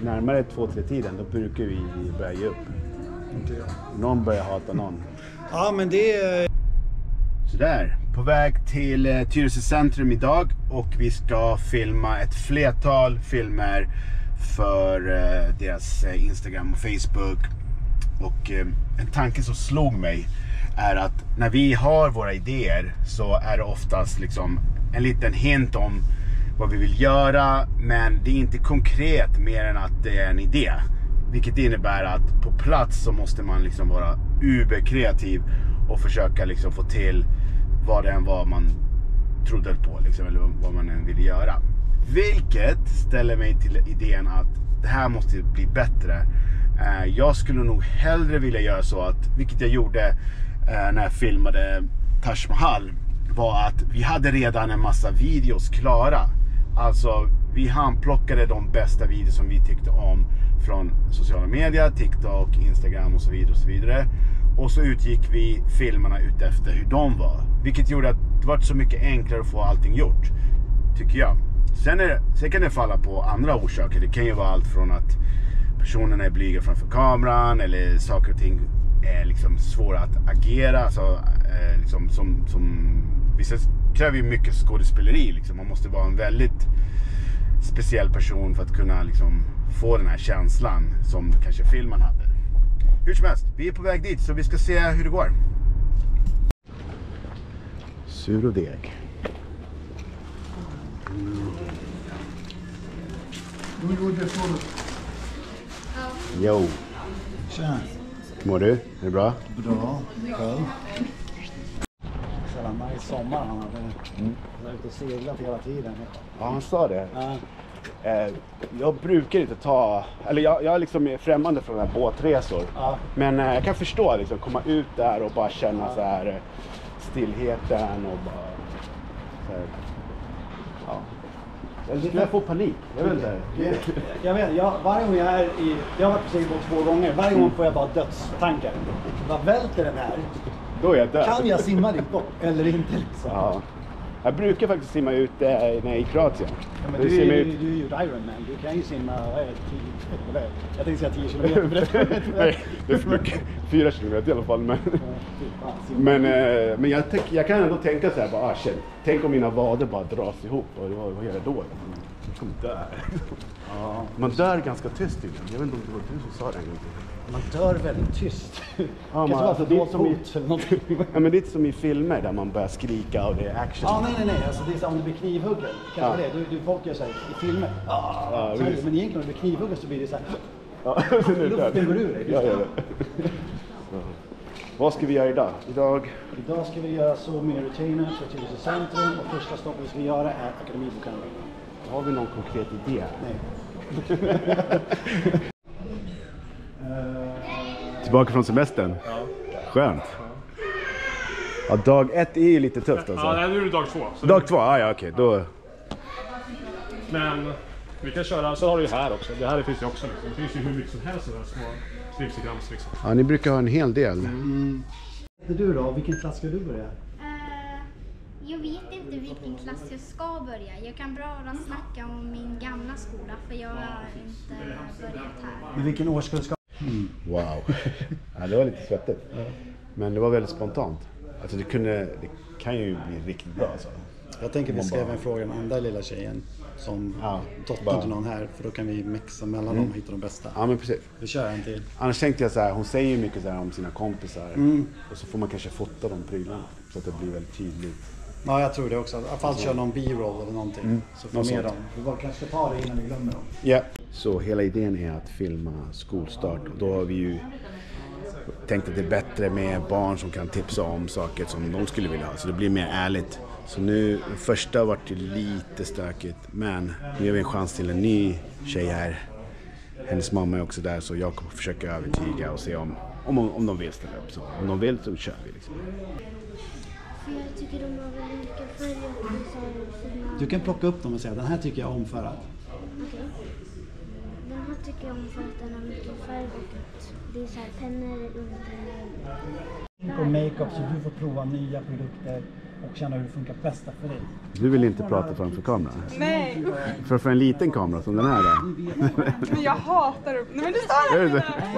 närmare 2-3 tiden, då brukar vi börja ge upp. Inte jag. Någon börjar hata någon. Ja, men det är... Sådär, på väg till Tyresö centrum idag och vi ska filma ett flertal filmer för deras Instagram och Facebook. Och en tanke som slog mig är att när vi har våra idéer så är det oftast liksom en liten hint om vad vi vill göra, men det är inte konkret mer än att det är en idé. Vilket innebär att på plats så måste man liksom vara uberkreativ och försöka liksom få till vad det än var man trodde på liksom, eller vad man än ville göra. Vilket ställer mig till idén att det här måste bli bättre. Jag skulle nog hellre vilja göra så att, vilket jag gjorde när jag filmade Taj Mahal, var att vi hade redan en massa videos klara. Alltså vi handplockade de bästa videos som vi tyckte om från sociala medier, TikTok, Instagram och så vidare och så vidare. Och så utgick vi filmerna ut efter hur de var. Vilket gjorde att det var så mycket enklare att få allting gjort, tycker jag. Sen kan det falla på andra orsaker. Det kan ju vara allt från att personerna är blyga framför kameran, eller saker och ting är liksom svåra att agera. Alltså, liksom vissa kräver ju mycket skådespeleri. Liksom. Man måste vara en väldigt speciell person för att kunna liksom få den här känslan som kanske filmen hade. Hur som helst, vi är på väg dit så vi ska se hur det går. Sur och deg. Jo. Tja. Mår du? Är det bra? Bra. Själv. Sedan i sommar han hade ute och seglat hela tiden. Ja, han sa det. Ja. Jag brukar inte ta, eller jag liksom är främmande från här båtresor. Ja. Men jag kan förstå liksom, komma ut där och bara känna så här stillheten och bara så här, ja. Jag får panik. Jag vet inte. Varje gång jag är i, jag har varit på segelbåt 2 gånger, varje gång får jag bara dödstankar. Vad välter den här? Då är jag död. Kan jag simma dit bort eller inte liksom? Ja. Jag brukar faktiskt simma ut när jag är i Kroatien. Ja, men du är ju Ironman, du kan ju simma, jag tänkte säga 10 kilometer. Nej, det är för mycket. 4 kilometer i alla fall. Men jag kan ändå tänka så här, bara, shit, tänk om mina vader bara dras ihop. Och vad gör jag då? Jag kommer dö. Ja. Man dör ganska tyst tydligen. Jag vet inte om det var du som sa det. Man dör väldigt tyst. Ja, det är inte som i filmer där man börjar skrika och det är action. Ja, nej. Alltså, det är så om du blir knivhuggen. Kanske det. Du folk gör så här i filmer. Men egentligen om du blir knivhuggen så blir det så här. Ja, luften går ur dig. Ja. Vad ska vi göra idag? Idag ska vi göra Så Mycket Retainer för Tyresö centrum. Och första stoppet vi ska göra är Akademibokhandeln. Har vi någon konkret idé? Nej. Tillbaka från semestern? Ja. Skönt. Ja, dag 1 är ju lite tufft alltså. Ja, nu är det dag 2. Dag 2, ja okej. Då... Men vi kan köra, så har du ju här också. Det här finns ju också. Det finns ju hur mycket som helst sådär små slipsegrams liksom. Ja, ni brukar ha en hel del. Du då? Vilken klass ska du börja? Jag vet inte vilken klass jag ska börja. Jag kan bara snacka om min gamla skola för jag har inte börjat här. Men vilken årskurs ska du? Wow. Ja, det var lite svettigt. Men det var väldigt spontant. Alltså det kan ju bli riktigt bra alltså. Jag tänker vi ska även fråga den andra lilla tjejen som dottern till någon här, för då kan vi mixa mellan dem och hitta de bästa. Ja, men precis. Vi kör en till. Annars tänkte jag så här, hon säger ju mycket så här om sina kompisar. Och så får man kanske fota de prylarna så att det blir väldigt tydligt. Ja, jag tror det också. I alla fall kör någon b-roll eller någonting. Så får med dem. Vi bara kanske ska ta det innan vi glömmer dem. Ja. Så hela idén är att filma skolstart. Och då har vi ju tänkt att det är bättre med barn som kan tipsa om saker som de skulle vilja ha. Så det blir mer ärligt. Så nu, första har varit lite stökigt. Men nu har vi en chans till en ny tjej här. Hennes mamma är också där, så jag kommer försöka övertyga och se om de vill ställa upp. Så om de vill så kör vi liksom. För jag tycker de har väl olika färger. Du kan plocka upp dem och säga, den här tycker jag om för att. Okej. Den här tycker jag om för att den har mycket färg och att det är så här pennor under. Och makeup, så du får prova nya produkter. och känna hur det funkar bäst för dig. Du vill inte prata framför kameran? Nej. För en liten kamera som den här där. Men jag hatar upp. Nej men du står Är det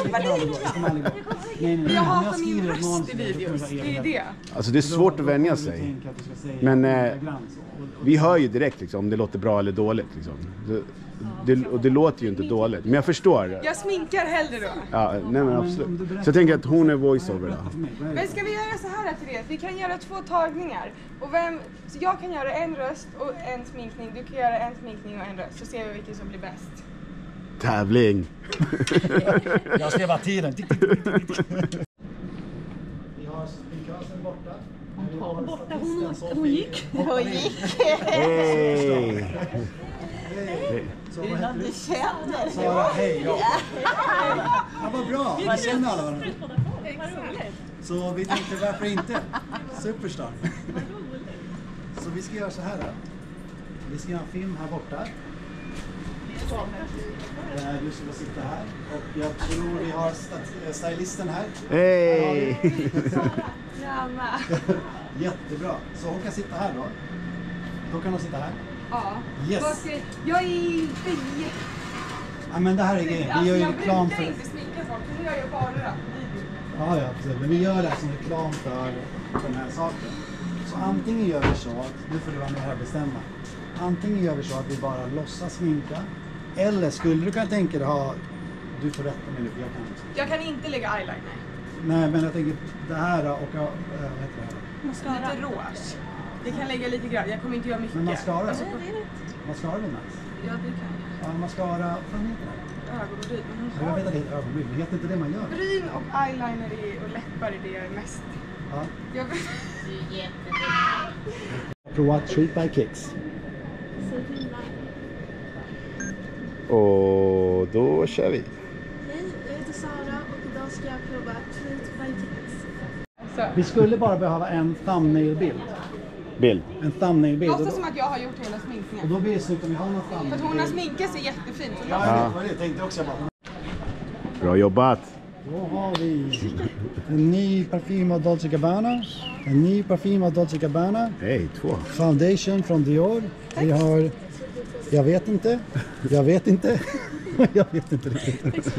där. Jag hatar min röst i videos. Det är det. Alltså det är svårt att vänja sig. Men vi hör ju direkt liksom, om det låter bra eller dåligt liksom. Och det låter ju inte dåligt. Men jag förstår. Jag sminkar hellre då. Ja, nej men absolut. Så jag tänker att hon är voiceover då. Men ska vi göra så här Therese? Vi kan göra 2 tagningar. Så jag kan göra en röst och en sminkning. Du kan göra en sminkning och en röst. Så ser vi vilken som blir bäst. Tävling. Jag ser bara tiden. Vi har spinkösen borta. Hon gick. Hej! Så vad heter du? Sara, hej. Ja, vad bra. Vi känner alla varandra. Så vi tänkte, varför inte? Superstar. Så vi ska göra så här då. Vi ska göra en film här borta. Du ska sitta här. Och jag tror vi har stylisten här. Hej! Jättebra. Så hon kan sitta här då. Då kan hon sitta här. Ja. Yes. Jag är inte Ja, men det här är grejen. Vi gör ju reklam för... Jag brukar inte sminka folk, så nu gör jag bara video. Ja, precis. Men vi gör det här som reklam för den här saken. Så antingen gör vi så att, nu får du vara med här och bestämma. Antingen gör vi så att vi bara låtsas sminka. Eller skulle du kunna tänka dig ha... Du får rätta mig nu, för jag kan inte. Jag kan inte lägga eyeliner. Nej, men jag tänker det här och... vad heter det här? Lite rouge. Det kan lägga lite grann, jag kommer inte göra mycket. Men mascara? Alltså, Mascara är väl nice? ja, det kan jag. Ja, mascara... Vad heter det? Ögonbryn. Ja, jag vet att det heter ögonbryn, men heter inte det man gör? Bryn och eyeliner och läppar är det jag är mest. Ja. Jag... Prova Treat by Kicks. Och då kör vi. Hej, jag heter Sara och idag ska jag prova Treat by Kicks. Så. Vi skulle bara behöva en thumbnail-bild. Bild. En thumbnail-bild. Låtsas som att jag har gjort hela Och sminkningen. då blir det snyggt om vi har någon För att thumbnail. hon har sminkat sig jättefint. Så Ja, jag vet vad det är. Jag tänkte också bara. Bra jobbat. Då har vi en ny parfym av Dolce & Gabbana. En ny parfym av Dolce & Gabbana. Hej, 2. Foundation från Dior. Vi har... Jag vet inte. Jag vet inte. Jag vet inte riktigt.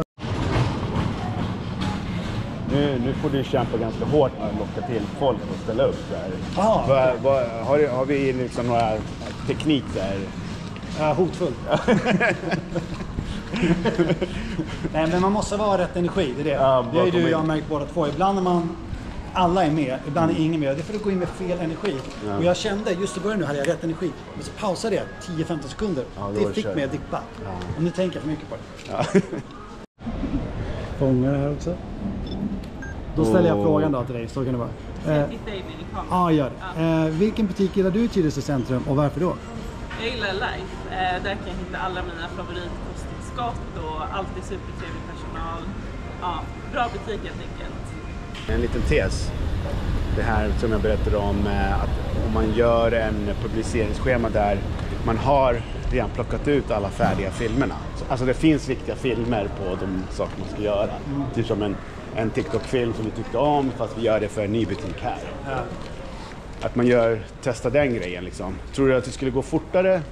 Nu får du kämpa ganska hårt med att locka till folk och ställa upp där. Har vi liksom några teknik där? Hotfull. Nej, men man måste vara rätt energi, det är det. Ja, det är ju du och jag har märkt båda två. Ibland när man... Alla är med, ibland är ingen med. Det är för att gå in med fel energi. Ja. Och jag kände, just i början nu hade jag rätt energi. Men så pausade jag 10-15 sekunder. Ja, det fick mig att dippa. Ja. Och nu tänker jag för mycket på det. Ja. Fångar det här också. Då ställer jag frågan då till dig, så kan det vara. Ja, gör det. Vilken butik gillar du i Tyresö centrum och varför då? Jag gillar Life. Där kan jag hitta alla mina favoritkostskott och alltid supertrevlig personal. Ja, bra butik helt enkelt. En liten tes. Det här som jag berättade om, att om man gör en publiceringsschema där man har redan plockat ut alla färdiga filmerna. Alltså det finns viktiga filmer på de saker man ska göra. Typ som en TikTok-film som vi tyckte om, fast vi gör det för en ny butik här. Ja. Att man testar den grejen liksom. Tror du att det skulle gå fortare?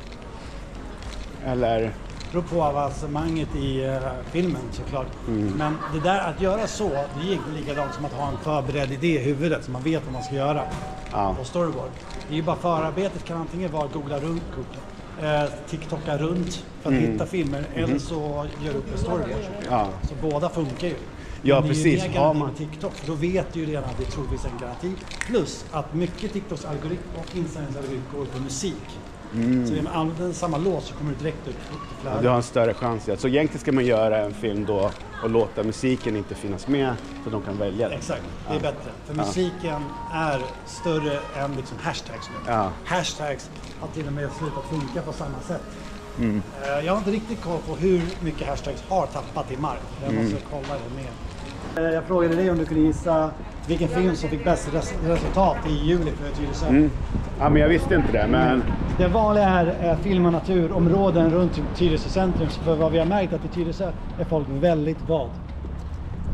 Eller? Det beror på avancemanget i filmen såklart. Men det där att göra så, det är inte likadant som att ha en förberedd idé i huvudet så man vet vad man ska göra. Ja. Och storyboard. Det är ju bara förarbetet kan antingen vara googla runt, TikToka runt för att hitta filmer eller så gör upp en storyboard. Ja. Så båda funkar ju. Ja, men precis. Det är ju mer garanti med TikTok, för då vet du ju redan att det troligtvis är en garanti. Plus att mycket TikToks algoritm och Instagrams algoritm går på musik. Så om man använder samma låt så kommer du direkt upp till flödet. Du har en större chans. Så egentligen ska man göra en film då och låta musiken inte finnas med så de kan välja det. Exakt, det är bättre. För musiken är större än liksom hashtags nu. Ja. Hashtags har till och med slutat funka på samma sätt. Jag har inte riktigt koll på hur mycket hashtags har tappat i mark. Jag måste kolla det mer. Jag frågade dig om du kunde gissa vilken film som fick bäst resultat i juli för Tyresö. Ja, men jag visste inte det. Men... Det vanliga är film- och naturområden runt Tyresö centrum. För vad vi har märkt att i Tyresö är folk väldigt vad?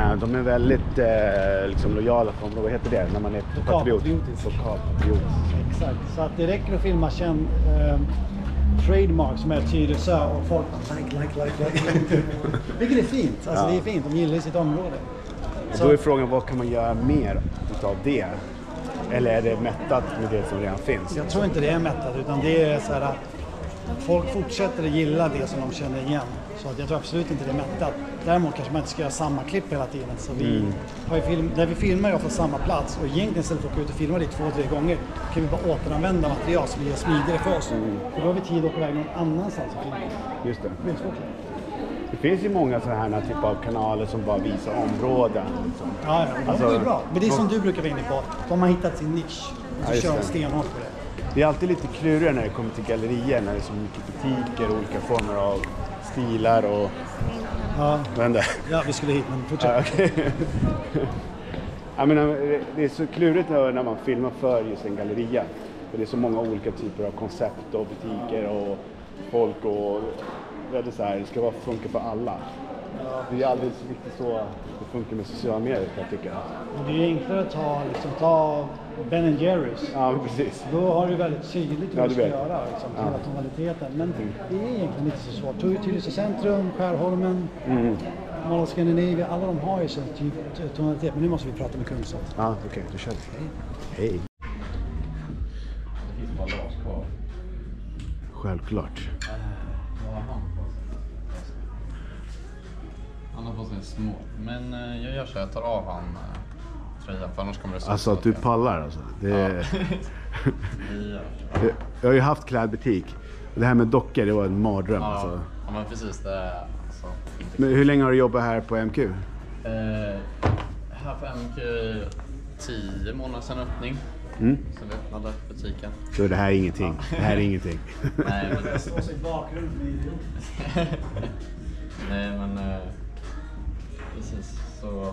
De är väldigt liksom lojala för området. Vad heter det när man är patriot? Lokalpatriot. Exakt, så att det räcker att filma känd trademark som är Tyresö och folk like. Vilket är fint, alltså det är fint, de gillar sitt område. Så då är frågan, vad kan man göra mer utav det? Eller är det mättat med det som redan finns? Jag tror inte det är mättat, utan det är så här att folk fortsätter att gilla det som de känner igen. Så att jag tror absolut inte det är mättat. Däremot kanske man inte ska göra samma klipp hela tiden. Så vi har ju där vi filmar ju ofta samma plats, och egentligen istället för att åka ut och filma det 2-3 gånger kan vi bara återanvända material som blir smidigare för oss. För då har vi tid att åka iväg någon annanstans och filma. Just det. Det är svårt. Det finns ju många sådana här typer av kanaler som bara visar områden. Liksom. Ja, det är bra. Men det är som du brukar vara inne på. De har hittat sin nisch och så kör de stenhårt på det. Det är alltid lite klurigare när det kommer till gallerier, när det är så mycket butiker och olika former av stilar och... Ja, vi skulle hit, men fortsätt. Jag menar, det är så klurigt när man filmar för just en galleria. För det är så många olika typer av koncept och butiker och folk och... Det, så här, det ska funka för alla. Det är aldrig riktigt så det funkar med sociala medier, jag tycker. Det är enklare att ta Ben & Jerry's. Ja, precis. Då har du väldigt tydligt vad du ska göra, liksom, hela tonaliteten. Men det är egentligen inte så svårt. Tyresö centrum, Skärholmen, Mall of Scandinavia, alla de har ju sån typ tonalitet. Men nu måste vi prata med Kungsholm. Ja, okej, då kör vi. Hej. Det finns bara Lars kvar. Självklart. Han har på sig små. Men jag gör så jag tar av han tröjan, för annars kommer det så. Alltså att du pallar alltså. Det... Jag har ju haft klädbutik. Det här med dockor, det var en mardröm. Ja, alltså. Ja men precis, det är alltså, Men hur länge har du jobbat här på MQ? Här på MQ 10 månader sedan öppning. Så vi öppnade butiken. Så det här är ingenting. Ja. Det här är ingenting. Nej, men Det står sig i bakgrunden. Nej, men precis så.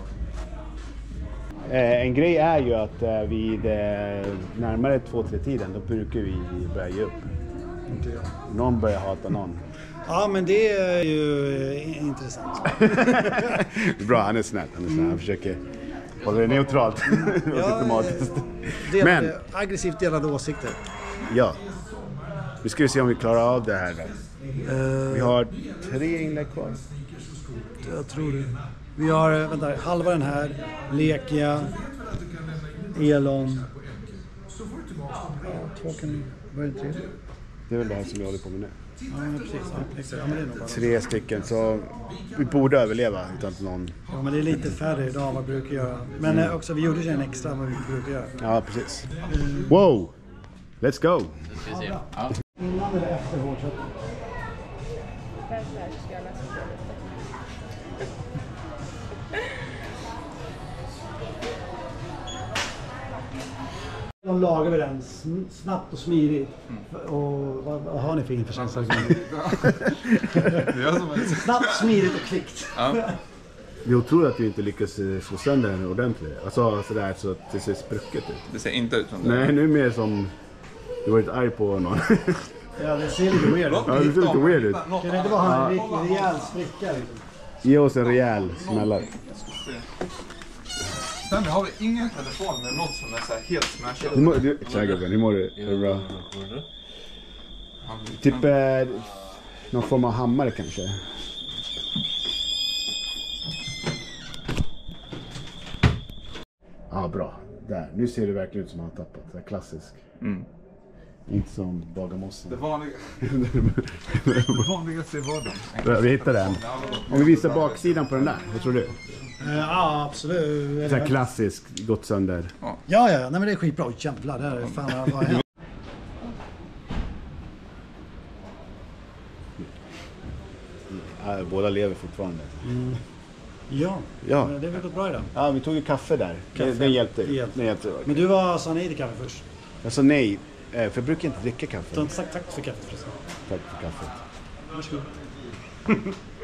En grej är ju att vid närmare 2-3 tiden då brukar vi börja ge upp. Inte jag. Någon börjar hata någon. Ja, men det är ju intressant. Bra, han är snäll. Han försöker hålla det neutralt och diplomatiskt. Men aggressivt delade åsikter. Ja. Nu ska vi se om vi klarar av det här då. Vi har 3 inlägg kvar. Jag tror det. Vi har, halva den här. Lekia. Elon. Ja, 2 kan vad är det 3? Det är väl det här som vi håller på med nu. Ja, precis. Ja, men det är nog bara 3 stycken, så vi borde överleva utan att någon... Ja, men det är lite färre idag än vad vi brukar göra. Men också, vi gjorde ju en extra än vad vi brukar göra. Ja, precis. Wow! Let's go! Ja. Innan eller efter hårdköttet? De lagar vi den snabbt och smidigt. Och vad har ni för införkänsla? Snabbt, smidigt och kvickt. Jag tror att vi inte lyckas slå sönder den ordentligt. Alltså sådär så att det ser sprucket ut. Det ser inte ut som det. Nej, nu är det mer som du varit arg på någon. Ja, det ser lite weird ut. Ja, det ser lite weird ut. Kan det inte vara en rejäl spricka liksom? Ge oss en rejäl smällare. Sen har vi ingen telefon med något som är så här helt smashat. Tja gubben, hur mår du? Är det bra? Typ någon form av hammare kanske. Ja, bra. Där. Nu ser det verkligen ut som han har tappat. Det är klassisk. Inte som Bagarmossen. Det vanligaste i vardagen. Vi hittar den. Om vi visar baksidan på den där, vad tror du? Ja, absolut. Så här klassisk, gått sönder. Ja. Nej, men det är skitbra. Jävlar, det här är fan vad händer. Båda lever fortfarande. Ja, det har väl gått bra idag. Ja, vi tog ju kaffe där. Den hjälpte. Men du sa nej till kaffe först. Jag sa nej, för jag brukar inte dricka kaffe. Tack för kaffet förresten. Tack för kaffet. Varsågod.